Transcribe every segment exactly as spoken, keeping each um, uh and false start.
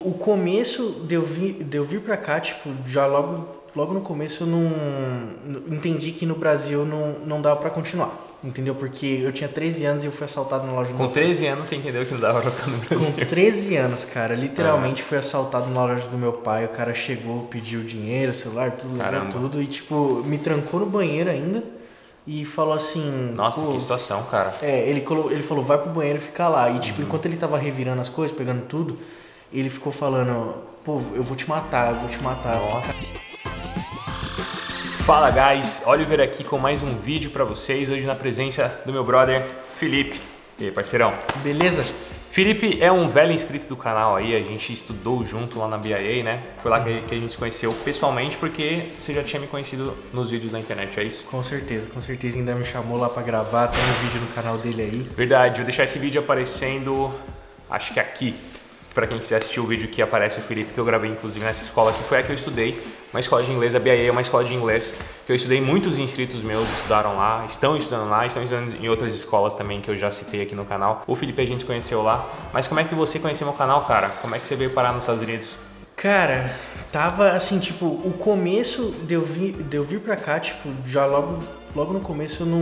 o começo de eu vir, de eu vir pra cá, tipo, já logo, logo no começo eu não, não entendi que no Brasil não, não dava pra continuar, entendeu? Porque eu tinha treze anos e eu fui assaltado na loja do Com treze anos você entendeu que não dava pra ficar no Brasil? Com treze anos, cara, literalmente ah. fui assaltado na loja do meu pai, o cara chegou, pediu dinheiro, celular, tudo, levou tudo e tipo, me trancou no banheiro ainda e falou assim... Nossa, que situação, cara. É, ele, colo, ele falou, vai pro banheiro e fica lá. E tipo, uhum. enquanto ele tava revirando as coisas, pegando tudo, ele ficou falando, pô, eu vou te matar, eu vou te matar. Nossa. Fala, guys, Oliver aqui com mais um vídeo pra vocês, hoje na presença do meu brother Felipe. E aí, parceirão? Beleza? Felipe é um velho inscrito do canal aí, a gente estudou junto lá na B I A, né? Foi lá que, que a gente se conheceu pessoalmente, porque você já tinha me conhecido nos vídeos da internet, é isso? Com certeza, com certeza, ainda me chamou lá pra gravar, tem um vídeo no canal dele aí. Verdade, vou deixar esse vídeo aparecendo, acho que aqui. Para quem quiser assistir o vídeo que aparece o Felipe, que eu gravei inclusive nessa escola, que foi a que eu estudei, uma escola de inglês, a B I A é uma escola de inglês, que eu estudei, muitos inscritos meus estudaram lá, estão estudando lá, estão estudando em outras escolas também que eu já citei aqui no canal. O Felipe a gente se conheceu lá, mas como é que você conheceu meu canal, cara? Como é que você veio parar nos Estados Unidos? Cara, tava assim, tipo, o começo de eu vir, de eu vir pra cá, tipo, já logo, logo no começo eu não,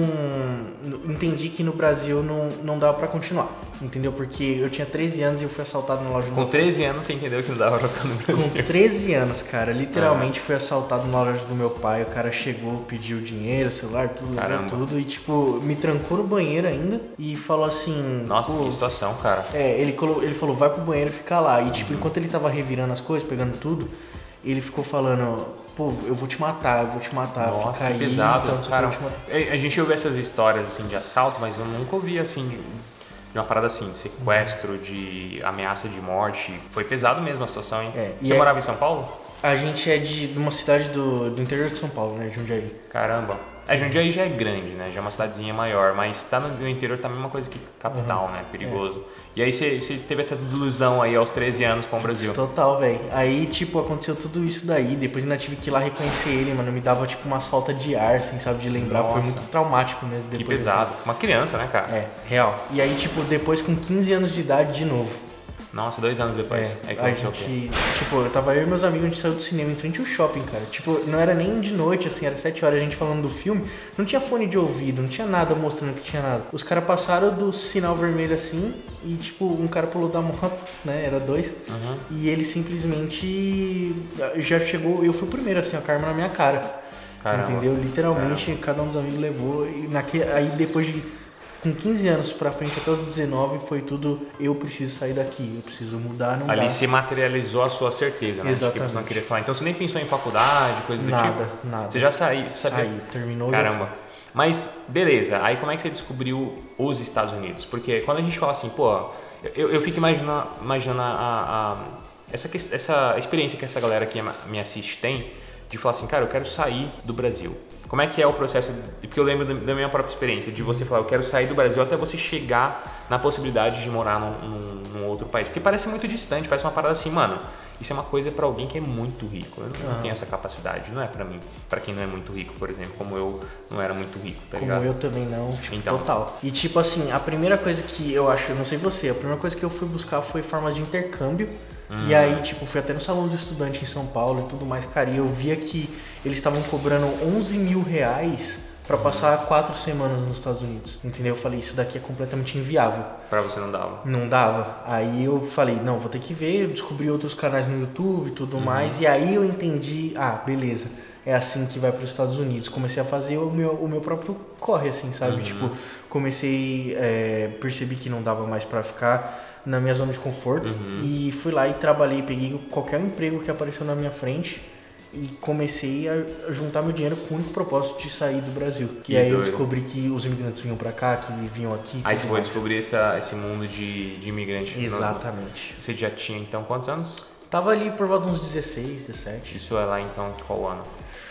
não entendi que no Brasil não, não dava pra continuar, entendeu? Porque eu tinha treze anos e eu fui assaltado na loja do Com treze anos você entendeu que não dava pra ficar no Brasil? Com treze anos, cara, literalmente ah. fui assaltado na loja do meu pai, o cara chegou, pediu dinheiro, celular, tudo, levou tudo e tipo, me trancou no banheiro ainda e falou assim... Nossa, que situação, cara. É, ele, colo, ele falou, vai pro banheiro e fica lá. E tipo, uhum. enquanto ele tava revirando as coisas, pegando tudo, ele ficou falando, pô, eu vou te matar, eu vou te matar. Nossa, fica que aí, pesado, então, cara. A gente ouve essas histórias assim de assalto, mas eu nunca ouvi assim de, de uma parada assim, de sequestro, de ameaça de morte. Foi pesado mesmo a situação, hein? É, Você é, morava em São Paulo? A gente é de, de uma cidade do, do interior de São Paulo, né, Jundiaí. Caramba. A Jundiaí já é grande, né? Já é uma cidadezinha maior, mas tá no, no interior tá a mesma coisa que capital, uhum. né? Perigoso. É. E aí você teve essa desilusão aí aos treze anos com o Brasil. Total, velho. Aí, tipo, aconteceu tudo isso daí. Depois ainda tive que ir lá reconhecer ele, mano. Me dava, tipo, umas faltas de ar, assim, sabe? De lembrar. Nossa. Foi muito traumático mesmo. Que pesado. Uma criança, né, cara? É, real. E aí, tipo, depois com quinze anos de idade de novo. Nossa, dois anos depois. É, é que a gente, tipo, eu tava eu e meus amigos, a gente saiu do cinema em frente ao shopping, cara. Tipo, não era nem de noite, assim, era sete horas a gente falando do filme. Não tinha fone de ouvido, não tinha nada mostrando que tinha nada. Os caras passaram do sinal vermelho assim e, tipo, um cara pulou da moto, né? Era dois. Uhum. E ele simplesmente já chegou, eu fui o primeiro, assim, com a arma na minha cara. Caramba. Entendeu? Literalmente, Caramba. cada um dos amigos levou. E naquele, aí depois de... Com quinze anos pra frente, até os dezenove, foi tudo, eu preciso sair daqui, eu preciso mudar, não Ali dá. se materializou a sua certeza, né? Exatamente. Que você não queria falar. Então você nem pensou em faculdade, coisa do nada, tipo? Nada, nada. Você já saiu? Saiu, terminou. Caramba. Mas, beleza, aí como é que você descobriu os Estados Unidos? Porque quando a gente fala assim, pô, eu, eu fico imaginando, imaginando a, a, a, essa, essa experiência que essa galera que me assiste tem, de falar assim, cara, eu quero sair do Brasil. Como é que é o processo? Porque eu lembro da minha própria experiência, de você falar, eu quero sair do Brasil até você chegar na possibilidade de morar num, num, num outro país. Porque parece muito distante, parece uma parada assim, mano, isso é uma coisa pra alguém que é muito rico. Eu não, não tenho essa capacidade, não é pra mim. Pra quem não é muito rico, por exemplo, como eu não era muito rico, tá ligado? Como eu também não, tipo, então. total. E tipo assim, a primeira coisa que eu acho, eu não sei você, a primeira coisa que eu fui buscar foi formas de intercâmbio. Hum. E aí, tipo, fui até no salão de estudante em São Paulo e tudo mais, cara, e eu via que eles estavam cobrando onze mil reais pra passar hum. quatro semanas nos Estados Unidos, entendeu? Eu falei, isso daqui é completamente inviável. Pra você não dava? Não dava. Aí eu falei, não, vou ter que ver, eu descobri outros canais no YouTube e tudo hum. mais, e aí eu entendi, ah, beleza, é assim que vai para os Estados Unidos. Comecei a fazer o meu, o meu próprio corre, assim, sabe? Uhum. Tipo, comecei, é, percebi que não dava mais pra ficar na minha zona de conforto uhum. e fui lá e trabalhei, peguei qualquer emprego que apareceu na minha frente e comecei a juntar meu dinheiro com o único propósito de sair do Brasil. Que e aí doido. Eu descobri que os imigrantes vinham pra cá, que vinham aqui. Aí você foi descobrir essa, esse mundo de, de imigrante. Exatamente. No... Você já tinha então quantos anos? Tava ali por volta de uns dezesseis, dezessete. Isso é lá então qual ano?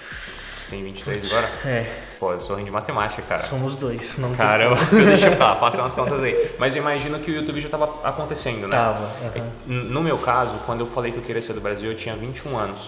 Tem vinte e três agora? É. Pô, eu sou ruim de matemática, cara. Somos dois, não Caramba, deixa eu falar, faça umas contas aí. Mas eu imagino que o YouTube já tava acontecendo, né? Tava. Uh-huh. No meu caso, quando eu falei que eu queria sair do Brasil, eu tinha vinte e um anos.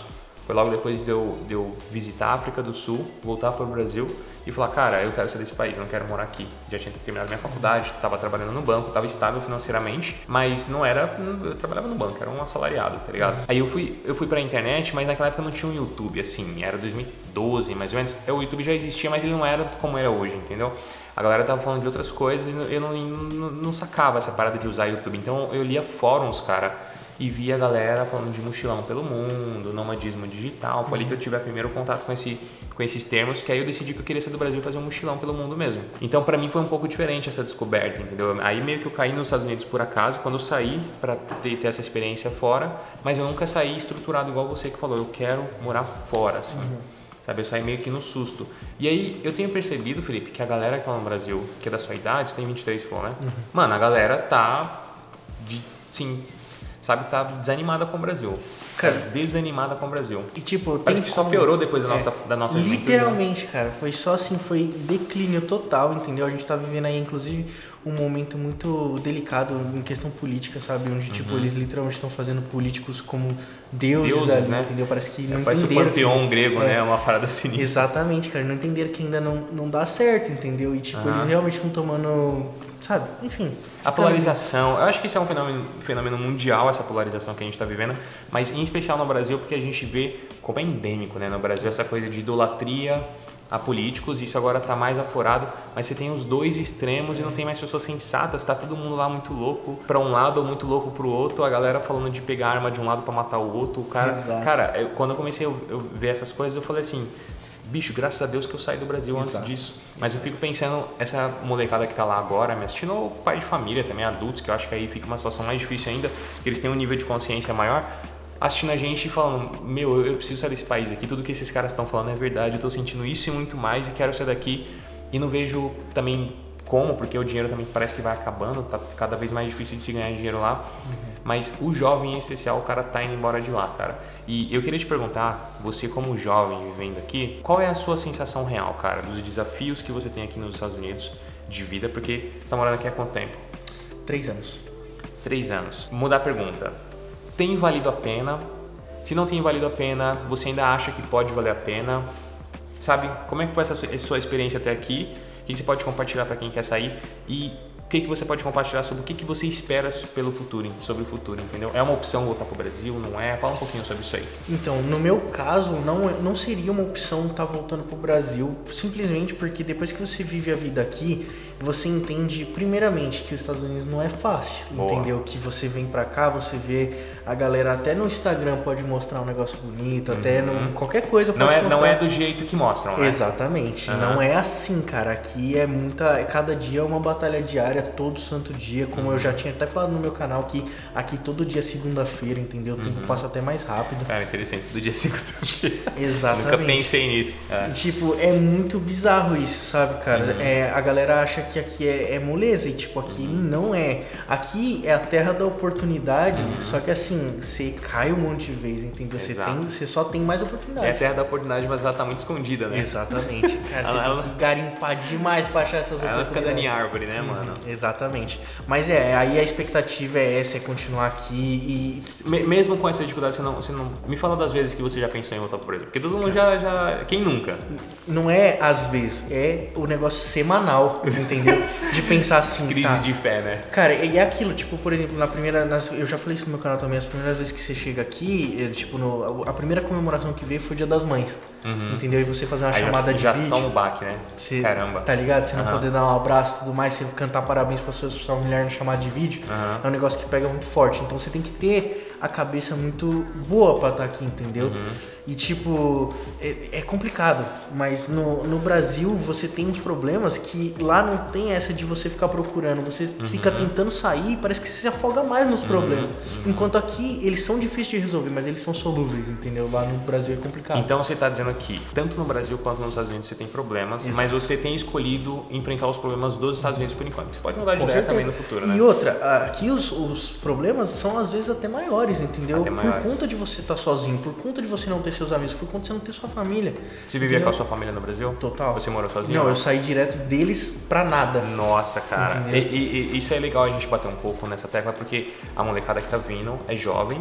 Foi logo depois de eu, de eu visitar a África do Sul, voltar para o Brasil e falar, cara, eu quero sair desse país, eu não quero morar aqui. Já tinha terminado minha faculdade, estava trabalhando no banco, estava estável financeiramente, mas não era, eu trabalhava no banco, era um assalariado, tá ligado? Aí eu fui, eu fui pra internet, mas naquela época não tinha um YouTube, assim, era dois mil e doze, mais ou menos. O YouTube já existia, mas ele não era como era hoje, entendeu? A galera tava falando de outras coisas e eu não, não, não sacava essa parada de usar YouTube. Então eu lia fóruns, cara, e via a galera falando de mochilão pelo mundo, nomadismo digital. Foi ali que eu tive o primeiro contato com, esse, com esses termos, que aí eu decidi que eu queria sair do Brasil e fazer um mochilão pelo mundo mesmo. Então pra mim foi um pouco diferente essa descoberta, entendeu? Aí meio que eu caí nos Estados Unidos por acaso, quando eu saí pra ter, ter essa experiência fora, mas eu nunca saí estruturado igual você que falou, eu quero morar fora, assim. Uhum. Sabe, eu saí meio que no susto. E aí, eu tenho percebido, Felipe, que a galera que tá no Brasil, que é da sua idade, você tem vinte e três, falou, né? Uhum. Mano, a galera tá, de, sim, sabe, tá desanimada com o Brasil. Cara, desanimada com o Brasil. E tipo, parece que só piorou depois da nossa, é, da nossa literalmente, cara, foi só assim, foi declínio total, entendeu? A gente tá vivendo aí, inclusive, um momento muito delicado em questão política, sabe? Onde, tipo, uhum. eles literalmente estão fazendo políticos como deuses, deuses ali, né? Entendeu? Parece que não é, parece entenderam. Parece o panteão que, grego, é, né? Uma parada sinistra. Exatamente, cara. Não entenderam que ainda não, não dá certo, entendeu? E, tipo, uhum. eles realmente estão tomando, sabe? Enfim. A polarização, eu acho que isso é um fenômeno, fenômeno mundial, essa polarização que a gente tá vivendo, mas em especial no Brasil, porque a gente vê como é endêmico, né? No Brasil, essa coisa de idolatria a políticos, isso agora tá mais aforado, mas você tem os dois extremos e não tem mais pessoas sensatas, tá todo mundo lá muito louco pra um lado ou muito louco pro outro, a galera falando de pegar arma de um lado pra matar o outro, o cara, Exato. cara, eu, quando eu comecei a eu, eu ver essas coisas, eu falei assim, bicho, graças a Deus que eu saí do Brasil Exato. Antes disso, mas eu fico pensando, essa molecada que tá lá agora, me assistindo, o pai de família também, adultos, que eu acho que aí fica uma situação mais difícil ainda, porque eles têm um nível de consciência maior, assistindo a gente e falando, meu, eu preciso sair desse país aqui, tudo que esses caras estão falando é verdade, eu tô sentindo isso e muito mais e quero sair daqui e não vejo também como, porque o dinheiro também parece que vai acabando, tá cada vez mais difícil de se ganhar dinheiro lá, uhum. mas o jovem em especial, o cara tá indo embora de lá, cara. E eu queria te perguntar, você como jovem vivendo aqui, qual é a sua sensação real, cara, dos desafios que você tem aqui nos Estados Unidos de vida, porque você tá morando aqui há quanto tempo? Três anos. Três anos. Mudar a pergunta. Tem valido a pena? Se não tem valido a pena, você ainda acha que pode valer a pena? Sabe, como é que foi essa sua experiência até aqui? O que você pode compartilhar para quem quer sair? E o que você pode compartilhar sobre o que você espera pelo futuro, sobre o futuro, entendeu? É uma opção voltar para o Brasil, não é? Fala um pouquinho sobre isso aí. Então, no meu caso, não, não seria uma opção estar voltando para o Brasil, simplesmente porque depois que você vive a vida aqui, você entende primeiramente que os Estados Unidos não é fácil, Boa. Entendeu? Que você vem pra cá, você vê a galera até no Instagram pode mostrar um negócio bonito, uhum. até no, qualquer coisa pode não é, mostrar. Não é do jeito que mostram, né? Exatamente, uhum. não é assim, cara. Aqui é muita, cada dia é uma batalha diária, todo santo dia, como uhum. eu já tinha até falado no meu canal, que aqui todo dia é segunda-feira, entendeu? O tempo uhum. passa até mais rápido. Cara, interessante, todo dia é segunda-feira. Exatamente. Nunca pensei nisso. É. Tipo, é muito bizarro isso, sabe, cara? Uhum. É, a galera acha que aqui é, é moleza e tipo, aqui uhum. não é. Aqui é a terra da oportunidade, uhum. só que assim, você cai um monte de vezes, entendeu? Você, tem, você só tem mais oportunidade. É a terra da oportunidade, mas ela tá muito escondida, né? Exatamente. Cara, você ela, tem que garimpar demais pra achar essas ela oportunidades. Ela fica dando em árvore, né, mano? Uhum. Exatamente. Mas é, aí a expectativa é essa, é continuar aqui e... Mesmo com essa dificuldade, você não, você não... Me fala das vezes que você já pensou em voltar pro Brasil. Porque todo mundo já, já... Quem nunca? Não é às vezes, é o negócio semanal, entendeu? De pensar assim, Crise tá. de fé, né? Cara, e é aquilo, tipo, por exemplo, na primeira... Nas, eu já falei isso no meu canal também, as primeiras vezes que você chega aqui, é, tipo, no, a primeira comemoração que veio foi o Dia das Mães, uhum. entendeu? E você fazer uma aí chamada já, de já vídeo... Já toma o baque, né? Você, Caramba. Tá ligado? Você uhum. não poder dar um abraço e tudo mais, você cantar parabéns pra sua, sua mulher na chamada de vídeo, uhum. é um negócio que pega muito forte. Então você tem que ter a cabeça muito boa pra estar aqui, entendeu? Uhum. E tipo, é, é complicado, mas no, no Brasil você tem uns problemas que lá não tem essa de você ficar procurando, você uhum. fica tentando sair e parece que você se afoga mais nos problemas. Uhum. Enquanto aqui eles são difíceis de resolver, mas eles são solúveis, entendeu? Lá no Brasil é complicado. Então você está dizendo que tanto no Brasil quanto nos Estados Unidos você tem problemas, Exato. Mas você tem escolhido enfrentar os problemas dos Estados Unidos por enquanto. Você pode mudar de ideia também no futuro, né? E outra, aqui os, os problemas são às vezes até maiores, entendeu? Até maiores. Por conta de você estar sozinho, por conta de você não ter seus amigos, por conta de você não ter sua família. Você vivia entendeu? Com a sua família no Brasil? Total. Você morou sozinho? Não, eu saí direto deles pra nada. Nossa, cara. E, e, e isso é legal a gente bater um pouco nessa tecla, porque a molecada que tá vindo é jovem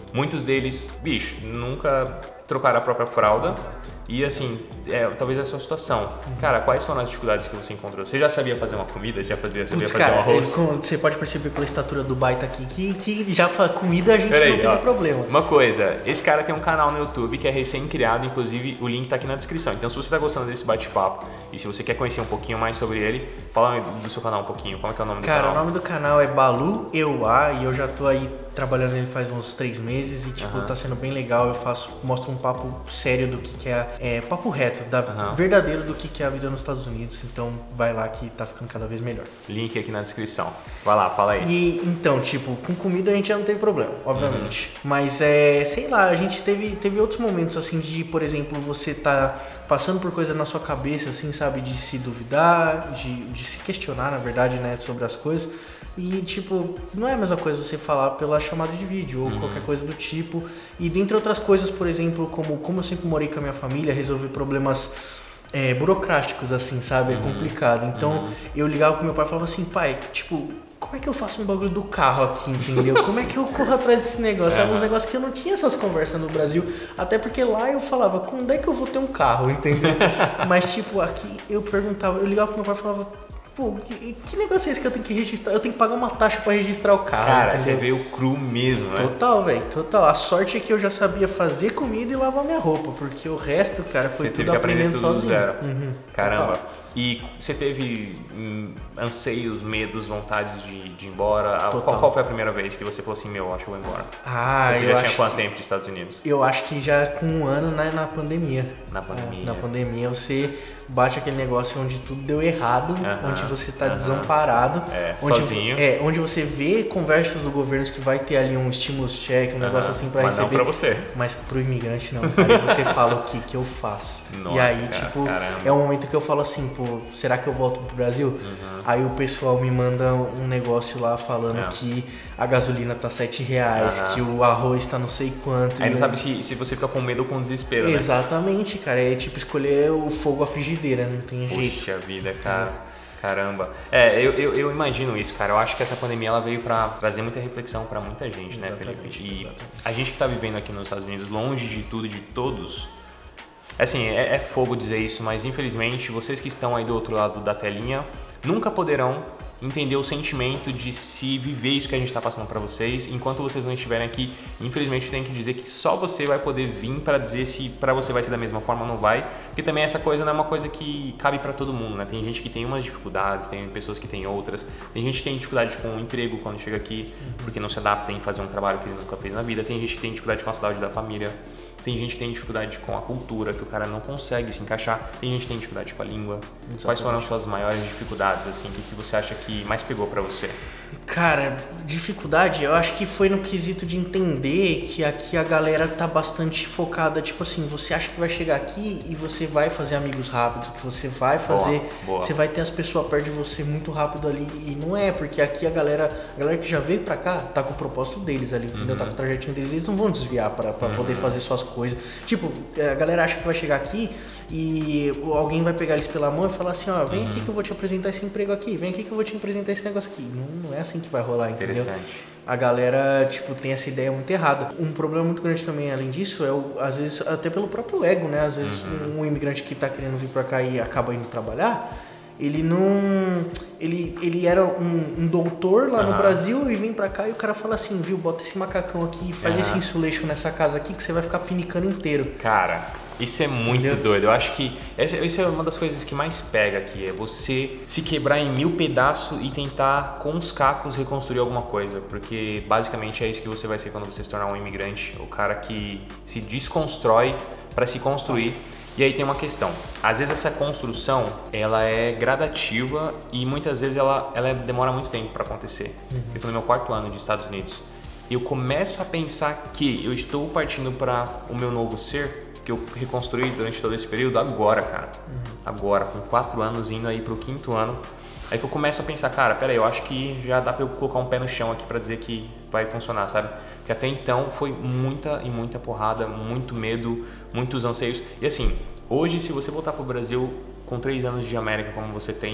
Muitos deles, bicho, nunca trocaram a própria fralda. Exato. E assim, é, talvez a sua situação. Uhum. Cara, quais foram as dificuldades que você encontrou? Você já sabia fazer uma comida? Já fazia, sabia Puts, fazer cara, um arroz? É, você pode perceber pela estatura do Baita aqui que, que já comida a gente Peraí, não teve ó, problema. Uma coisa, esse cara tem um canal no YouTube que é recém-criado, inclusive o link tá aqui na descrição. Então se você tá gostando desse bate-papo e se você quer conhecer um pouquinho mais sobre ele, fala do seu canal um pouquinho. Como é que é o nome do cara, canal? Cara, o nome do canal é Balu Euá e eu já tô aí trabalhando nele faz uns três meses e tipo, uhum. tá sendo bem legal. Eu faço, mostro um papo sério do que, que é, é papo reto, da, uhum. verdadeiro do que, que é a vida nos Estados Unidos. Então vai lá que tá ficando cada vez melhor. Link aqui na descrição. Vai lá, fala aí. E então, tipo, com comida a gente já não teve problema, obviamente. Uhum. Mas é, sei lá, a gente teve, teve outros momentos assim de, por exemplo, você tá passando por coisa na sua cabeça, assim, sabe, de se duvidar, de, de se questionar, na verdade, né, sobre as coisas. E, tipo, não é a mesma coisa você falar pela chamada de vídeo ou uhum. qualquer coisa do tipo. E dentre outras coisas, por exemplo, como, como eu sempre morei com a minha família, resolver problemas é, burocráticos, assim, sabe? É uhum. complicado. Então, uhum. eu ligava pro meu pai e falava assim, pai, tipo, como é que eu faço um bagulho do carro aqui, entendeu? Como é que eu corro atrás desse negócio? Eram uns negócios que eu não tinha essas conversas no Brasil. Até porque lá eu falava, quando é que eu vou ter um carro, entendeu? Mas, tipo, aqui eu perguntava, eu ligava pro meu pai e falava... Pô, que, que negócio é esse que eu tenho que registrar? Eu tenho que pagar uma taxa pra registrar o carro. Cara, entendeu? você veio cru mesmo, né? Total, velho, total. A sorte é que eu já sabia fazer comida e lavar minha roupa, porque o resto, cara, foi você tudo aprendendo tudo sozinho. Zero. Uhum, Caramba. total. E você teve hum, anseios, medos, vontades de, de ir embora? Qual, qual foi a primeira vez que você falou assim, meu, acho que eu vou embora? Ah, você eu já acho tinha quanto que, tempo de Estados Unidos? Eu acho que já com um ano né, na pandemia. Na pandemia. É, na pandemia você bate aquele negócio onde tudo deu errado, uh-huh, onde você tá uh-huh. desamparado. É, onde, sozinho. É, onde você vê conversas do governo que vai ter ali um stimulus check, um uh-huh. negócio assim pra Mas receber. Não pra você. Mas pro imigrante não, cara. E você fala o que que eu faço. Nossa, e aí, cara, tipo, caramba. é um momento que eu falo assim, pô, será que eu volto pro Brasil? Uhum. Aí o pessoal me manda um negócio lá falando é. que a gasolina tá sete reais, uhum. que o arroz tá não sei quanto. Aí não sabe se, se você fica com medo ou com desespero, né? Exatamente, cara. É tipo escolher o fogo à frigideira, não tem Puxa jeito. Puxa vida, cara. Caramba. É, eu, eu, eu imagino isso, cara. Eu acho que essa pandemia ela veio pra trazer muita reflexão pra muita gente, exatamente, né, Felipe? E exatamente. A gente que tá vivendo aqui nos Estados Unidos, longe de tudo e de todos... Assim, é, é fogo dizer isso, mas infelizmente vocês que estão aí do outro lado da telinha nunca poderão entender o sentimento de se viver isso que a gente está passando para vocês. Enquanto vocês não estiverem aqui, infelizmente eu tenho que dizer que só você vai poder vir para dizer se para você vai ser da mesma forma ou não vai, porque também essa coisa não é uma coisa que cabe para todo mundo, né? Tem gente que tem umas dificuldades, tem pessoas que tem outras, tem gente que tem dificuldade com o emprego quando chega aqui, porque não se adapta em fazer um trabalho que ele nunca fez na vida, tem gente que tem dificuldade com a saúde da família. Tem gente que tem dificuldade com a cultura, que o cara não consegue se encaixar. Tem gente que tem dificuldade com a língua. Exatamente. Quais foram as suas maiores dificuldades, assim? O que, que você acha que mais pegou pra você? Cara, dificuldade, eu acho que foi no quesito de entender que aqui a galera tá bastante focada, tipo assim, você acha que vai chegar aqui e você vai fazer amigos rápidos, que você vai fazer, boa, boa. Você vai ter as pessoas perto de você muito rápido ali, e não é, porque aqui a galera, a galera que já veio pra cá, tá com o propósito deles ali, entendeu? Uhum. Tá com o trajetinho deles, eles não vão desviar pra, pra uhum. poder fazer suas coisas. Tipo, a galera acha que vai chegar aqui e alguém vai pegar eles pela mão e falar assim, ó, vem uhum. aqui que eu vou te apresentar esse emprego aqui, vem aqui que eu vou te apresentar esse negócio aqui. Não, não é assim que vai rolar, entendeu? A galera, tipo, tem essa ideia muito errada. Um problema muito grande também, além disso, é, o, às vezes, até pelo próprio ego, né? Às vezes, uhum. um imigrante que tá querendo vir pra cá e acaba indo trabalhar, ele não... Ele, ele era um, um doutor lá uhum. no Brasil e vem pra cá e o cara fala assim, viu, bota esse macacão aqui, faz uhum. esse insulation nessa casa aqui que você vai ficar pinicando inteiro. Cara, isso é muito Entendeu? doido. Eu acho que essa, isso é uma das coisas que mais pega aqui, é você se quebrar em mil pedaços e tentar, com os cacos, reconstruir alguma coisa. Porque basicamente é isso que você vai ser quando você se tornar um imigrante. O cara que se desconstrói pra se construir. E aí tem uma questão, às vezes essa construção ela é gradativa e muitas vezes ela, ela demora muito tempo para acontecer. Uhum. Eu estou no meu quarto ano de Estados Unidos e eu começo a pensar que eu estou partindo para o meu novo ser, que eu reconstruí durante todo esse período agora, cara. Uhum. Agora, com quatro anos, indo aí pro quinto ano. Aí que eu começo a pensar, cara, peraí, eu acho que já dá pra eu colocar um pé no chão aqui pra dizer que vai funcionar, sabe? Porque até então foi muita e muita porrada, muito medo, muitos anseios. E assim, hoje se você voltar pro Brasil com três anos de América como você tem,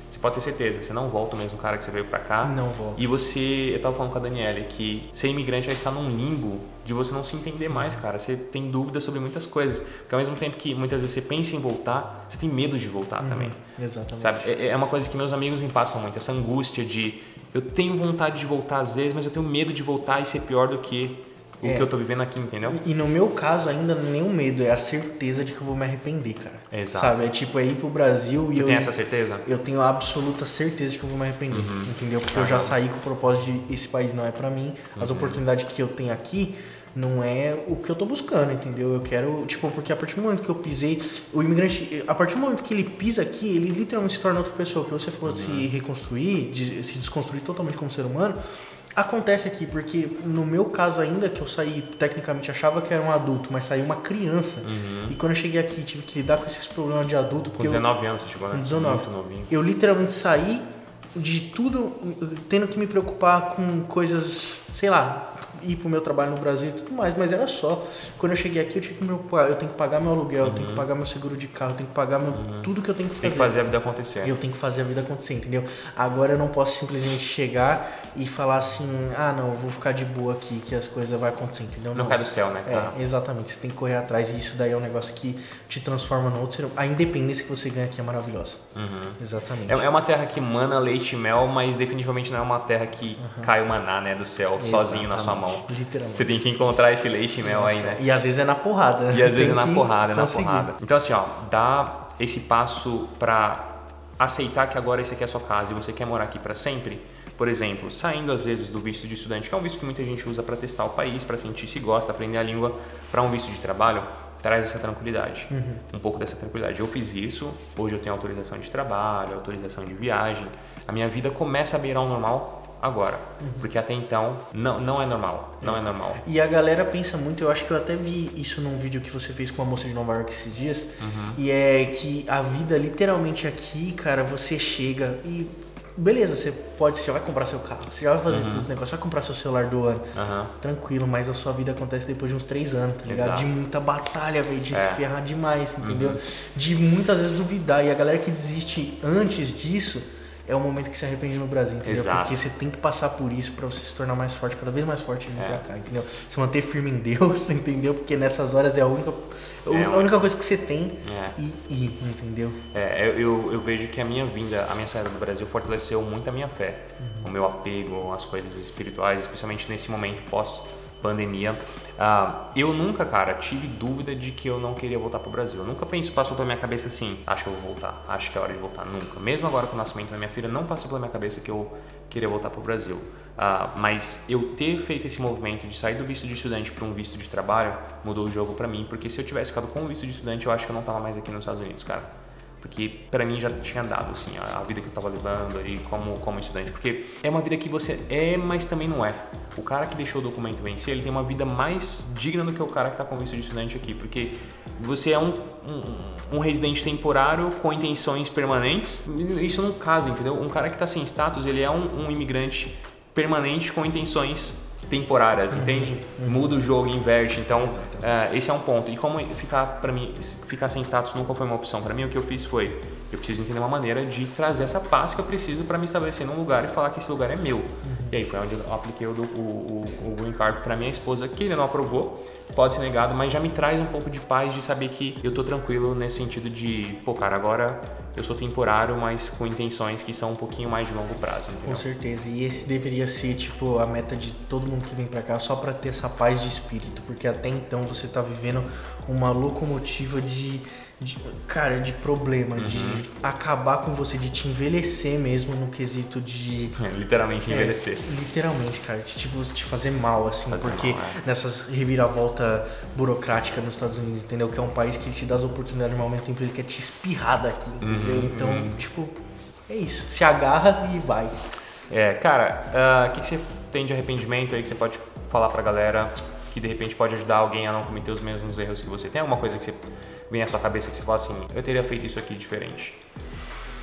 você pode ter certeza, você não volta o mesmo cara que você veio pra cá. Não volta. E você, eu tava falando com a Daniele que ser imigrante já está num limbo de você não se entender mais, cara. Você tem dúvidas sobre muitas coisas. Porque ao mesmo tempo que muitas vezes você pensa em voltar, você tem medo de voltar uhum, também. Exatamente. Sabe? É, é uma coisa que meus amigos me passam muito, essa angústia de eu tenho vontade de voltar às vezes, mas eu tenho medo de voltar e ser pior do que o é. que eu tô vivendo aqui, entendeu? E, e no meu caso ainda não é nem o medo, é a certeza de que eu vou me arrepender, cara. Exato. Sabe? É tipo, é ir pro Brasil Você e Você eu... tem essa certeza? Eu tenho a absoluta certeza de que eu vou me arrepender, uhum. entendeu? Porque ah, eu já saí com o propósito de esse país não é pra mim, uhum. as oportunidades que eu tenho aqui não é o que eu tô buscando, entendeu? Eu quero, tipo, porque a partir do momento que eu pisei, o imigrante, a partir do momento que ele pisa aqui, ele literalmente se torna outra pessoa. Que você falou uhum. de se reconstruir, de se desconstruir totalmente como ser humano, acontece aqui, porque no meu caso ainda, que eu saí, tecnicamente achava que era um adulto, mas saí uma criança. Uhum. E quando eu cheguei aqui, tive que lidar com esses problemas de adulto. Com dezenove anos você chegou, né? Com dezenove. Muito novinho. Eu literalmente saí de tudo, tendo que me preocupar com coisas, sei lá, ir pro meu trabalho no Brasil e tudo mais, mas era só. Quando eu cheguei aqui, eu tinha que me preocupar, eu tenho que pagar meu aluguel, uhum. eu tenho que pagar meu seguro de carro, eu tenho que pagar meu, uhum. tudo que eu tenho que fazer. Tem que fazer a vida acontecer. Eu tenho que fazer a vida acontecer, entendeu? Agora eu não posso simplesmente chegar e falar assim, ah não, eu vou ficar de boa aqui, que as coisas vão acontecer, entendeu? Não, não cai do céu, né, cara? É, exatamente, você tem que correr atrás e isso daí é um negócio que te transforma no outro ser. A independência que você ganha aqui é maravilhosa. Uhum. Exatamente. É, é uma terra que mana leite e mel, mas definitivamente não é uma terra que uhum. cai o maná, né, do céu, exatamente. Sozinho na sua mão. Literalmente. Você tem que encontrar esse leite e mel Nossa. aí, né? E às vezes é na porrada. E às vezes é na que porrada, é na conseguir. porrada. Então assim, ó, dá esse passo pra aceitar que agora esse aqui é a sua casa e você quer morar aqui pra sempre. Por exemplo, saindo às vezes do visto de estudante, que é um visto que muita gente usa pra testar o país, pra sentir se gosta, aprender a língua, pra um visto de trabalho, traz essa tranquilidade, uhum. um pouco dessa tranquilidade. Eu fiz isso, hoje eu tenho autorização de trabalho, autorização de viagem, a minha vida começa a beirar o normal agora, uhum. porque até então não, não é normal, não é. é normal. E a galera pensa muito, eu acho que eu até vi isso num vídeo que você fez com uma moça de Nova York esses dias, uhum. e é que a vida literalmente aqui, cara, você chega e beleza, você pode, você já vai comprar seu carro, você já vai fazer uhum. todos os negócios, vai comprar seu celular do ano, uhum. tranquilo, mas a sua vida acontece depois de uns três anos, tá ligado? Exato. De muita batalha, velho, de é. se ferrar demais, entendeu? Uhum. De muitas vezes duvidar, e a galera que desiste antes disso é o momento que se arrepende no Brasil, entendeu? Exato. Porque você tem que passar por isso pra você se tornar mais forte, cada vez mais forte e vir é. pra cá, entendeu? Se manter firme em Deus, entendeu? Porque nessas horas é a única, é a única coisa que você tem é. e ir, entendeu? É, eu, eu vejo que a minha vinda, a minha saída do Brasil fortaleceu muito a minha fé, uhum. o meu apego às coisas espirituais, especialmente nesse momento pós-pandemia. Uh, eu nunca, cara, tive dúvida de que eu não queria voltar pro Brasil. Eu nunca pensei, passou pela minha cabeça assim, acho que eu vou voltar, acho que é hora de voltar, nunca. Mesmo agora com o nascimento da minha filha, não passou pela minha cabeça que eu queria voltar pro Brasil. Uh, mas eu ter feito esse movimento de sair do visto de estudante para um visto de trabalho mudou o jogo pra mim, porque se eu tivesse ficado com o visto de estudante, eu acho que eu não tava mais aqui nos Estados Unidos, cara. Porque pra mim já tinha dado, assim, a, a vida que eu tava levando aí como, como estudante. Porque é uma vida que você é, mas também não é. O cara que deixou o documento vencer, ele tem uma vida mais digna do que o cara que tá com visto de estudante aqui. Porque você é um, um, um residente temporário com intenções permanentes. Isso não casa, entendeu? Um cara que tá sem status, ele é um, um imigrante permanente com intenções temporárias, uhum, entende? Uhum. Muda o jogo, inverte. Então, uh, esse é um ponto. E como ficar para mim, ficar sem status nunca foi uma opção para mim, o que eu fiz foi, eu preciso entender uma maneira de trazer essa paz que eu preciso para me estabelecer num lugar e falar que esse lugar é meu. Uhum. E aí foi onde eu apliquei o, o, o Green Card para minha esposa, que ainda não aprovou, pode ser negado, mas já me traz um pouco de paz de saber que eu tô tranquilo nesse sentido de, pô, cara, agora eu sou temporário, mas com intenções que são um pouquinho mais de longo prazo, entendeu? Com certeza. E esse deveria ser, tipo, a meta de todo mundo que vem pra cá, só pra ter essa paz de espírito, porque até então você tá vivendo uma locomotiva de, de cara, de problema, uhum, de acabar com você, de te envelhecer mesmo no quesito de... É, literalmente envelhecer. É, literalmente, cara, de tipo, te fazer mal, assim, fazer porque mal, é. nessas reviravolta burocrática nos Estados Unidos, entendeu? Que é um país que te dá as oportunidades, no momento tempo ele quer te espirrar daqui, entendeu? Uhum, então, uhum. tipo, é isso, se agarra e vai. É, cara, o uh, que, que você tem de arrependimento aí que você pode falar pra galera que de repente pode ajudar alguém a não cometer os mesmos erros que você? Tem alguma coisa que você vem à sua cabeça que você fala assim, eu teria feito isso aqui diferente?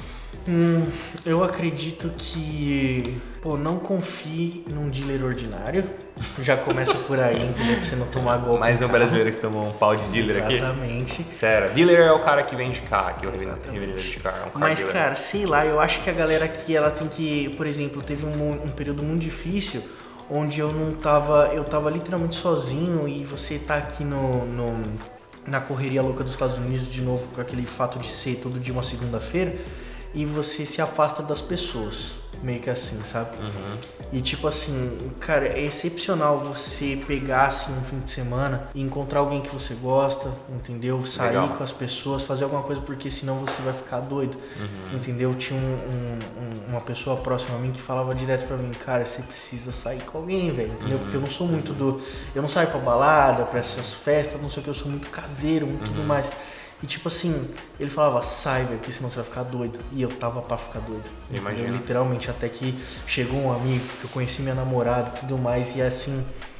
Hum, eu acredito que, pô, não confie num dealer ordinário. Já começa por aí, entendeu? Pra você não tomar golpe. Mais um brasileiro que tomou um pau de dealer Exatamente. aqui. Exatamente. Sério, dealer é o cara que vende carro, que é o revendedor de carro. É um car Mas, dealer. cara, sei lá, eu acho que a galera aqui, ela tem que, por exemplo, teve um, um período muito difícil onde eu não tava, eu tava literalmente sozinho e você tá aqui no, no, na correria louca dos Estados Unidos de novo com aquele fato de ser todo dia uma segunda-feira e você se afasta das pessoas, meio que assim, sabe? Uhum. E tipo assim, cara, é excepcional você pegar assim um fim de semana e encontrar alguém que você gosta, entendeu? Sair Legal. com as pessoas, fazer alguma coisa, porque senão você vai ficar doido, Uhum. entendeu? Tinha um, um, um, uma pessoa próxima a mim que falava direto pra mim, cara, você precisa sair com alguém, velho, entendeu? Uhum. Porque eu não sou muito do... Eu não saio pra balada, pra essas festas, não sei o que, eu sou muito caseiro, muito Uhum. tudo mais. E tipo assim, ele falava, sai, velho, porque senão você vai ficar doido. E eu tava pra ficar doido. Imagina. Literalmente, até que chegou um amigo, que eu conheci minha namorada e tudo mais, e assim,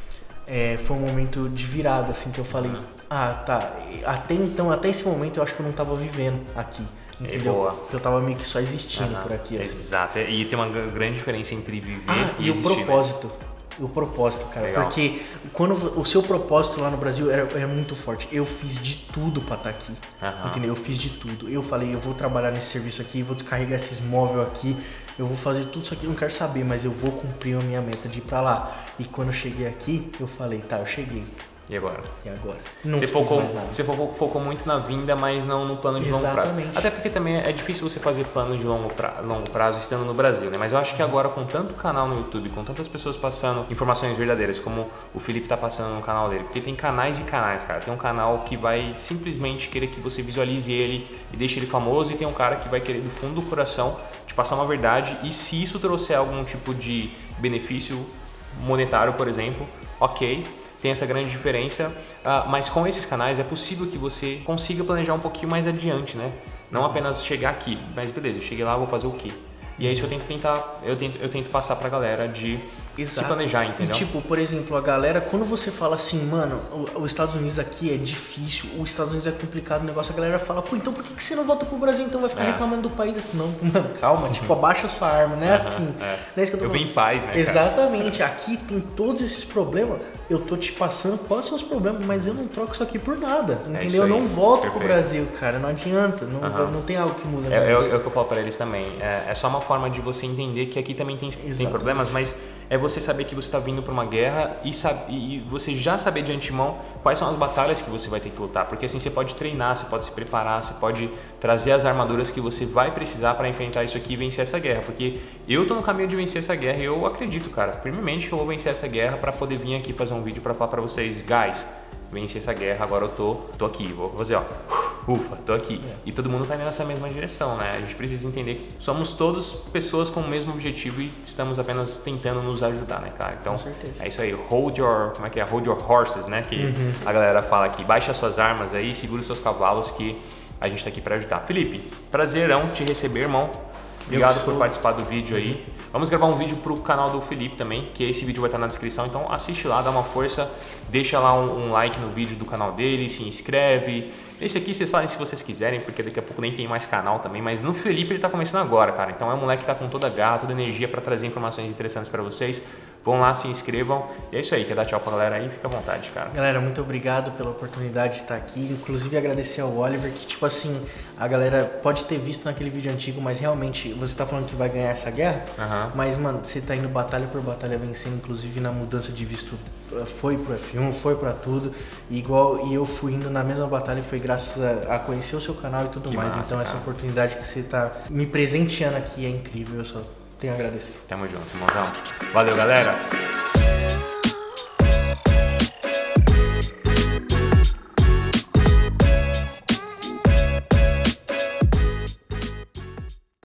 é, foi um momento de virada, assim, que eu falei, Uhum. ah, tá, até então, até esse momento eu acho que eu não tava vivendo aqui, entendeu? boa. Porque eu tava meio que só existindo Uhum. por aqui, assim. Exato, e tem uma g- grande diferença entre viver Ah, e e o existir, né? propósito. O propósito, cara. Legal. Porque quando o seu propósito lá no Brasil era, era muito forte. Eu fiz de tudo pra estar aqui. Aham. Entendeu? Eu fiz de tudo. Eu falei, eu vou trabalhar nesse serviço aqui, vou descarregar esses móveis aqui, eu vou fazer tudo isso aqui, eu não quero saber, mas eu vou cumprir a minha meta de ir pra lá. E quando eu cheguei aqui, eu falei, tá, eu cheguei. E agora? E agora? Não Você fiz focou, mais nada. você focou, focou muito na vinda, mas não no plano de longo prazo. Exatamente. Até porque também é difícil você fazer plano de longo, pra, longo prazo estando no Brasil, né? Mas eu acho que agora, com tanto canal no YouTube, com tantas pessoas passando informações verdadeiras, como o Felipe tá passando no canal dele, porque tem canais e canais, cara. Tem um canal que vai simplesmente querer que você visualize ele e deixe ele famoso, e tem um cara que vai querer do fundo do coração te passar uma verdade, e se isso trouxer algum tipo de benefício monetário, por exemplo, ok. Tem essa grande diferença, uh, mas com esses canais é possível que você consiga planejar um pouquinho mais adiante, né? Não apenas chegar aqui, mas beleza, eu cheguei lá, vou fazer o quê? E é isso que eu tento tentar, eu tento, eu tento passar pra galera de Exato. se planejar, entendeu? E tipo, por exemplo, a galera, quando você fala assim, mano, o- os Estados Unidos aqui é difícil, os Estados Unidos é complicado o negócio, a galera fala, pô, então por que, que você não volta pro Brasil, então vai ficar É. reclamando do país? Assim, não, mano, calma, tipo, abaixa sua arma, não é assim. é. Não é isso que eu tô Eu falando. vim em paz, né, cara? Exatamente, aqui tem todos esses problemas, eu tô te passando quais são os problemas, mas eu não troco isso aqui por nada, isso entendeu? Eu aí, não volto perfeito. pro Brasil, cara, não adianta, não, Aham. não tem algo que muda. É, na é, minha o- vida. é o que eu falo pra eles também. É, é só uma forma de você entender que aqui também tem, tem Exatamente. problemas, mas é você saber que você está vindo para uma guerra e, sab- e você já saber de antemão quais são as batalhas que você vai ter que lutar. Porque assim você pode treinar, você pode se preparar, você pode trazer as armaduras que você vai precisar para enfrentar isso aqui e vencer essa guerra. Porque eu tô no caminho de vencer essa guerra e eu acredito, cara, firmemente que eu vou vencer essa guerra para poder vir aqui fazer um vídeo para falar para vocês, guys, venci essa guerra, agora eu tô, tô aqui, vou fazer, ó, ufa, tô aqui. É. E todo mundo tá indo nessa mesma direção, né? A gente precisa entender que somos todos pessoas com o mesmo objetivo e estamos apenas tentando nos ajudar, né, cara? Então, Com certeza. é isso aí, hold your, como é que é? Hold your horses, né? Que Uhum. a galera fala aqui, baixa suas armas aí, segura os seus cavalos que a gente tá aqui pra ajudar. Felipe, prazerão te receber, irmão. Obrigado sou- por participar do vídeo aí. Vamos gravar um vídeo pro canal do Felipe também, que esse vídeo vai estar na descrição, então assiste lá, dá uma força, deixa lá um, um like no vídeo do canal dele, se inscreve. Esse aqui vocês fazem se vocês quiserem, porque daqui a pouco nem tem mais canal também, mas no Felipe ele tá começando agora, cara. Então é um moleque que tá com toda a garra, toda a energia para trazer informações interessantes para vocês. Vão lá, se inscrevam. E é isso aí, quer dar tchau pra galera aí? Fica à vontade, cara. Galera, muito obrigado pela oportunidade de estar aqui. Inclusive agradecer ao Oliver, que tipo assim, a galera pode ter visto naquele vídeo antigo, mas realmente você tá falando que vai ganhar essa guerra, Aham. mas mano, você tá indo batalha por batalha vencendo, inclusive na mudança de visto, foi pro F um, foi pra tudo, e igual e eu fui indo na mesma batalha e foi graças a, a conhecer o seu canal e tudo Que mais. massa, Então essa cara. oportunidade que você tá me presenteando aqui é incrível, eu só tenho a agradecer. Tamo junto, irmãozão. Valeu, galera.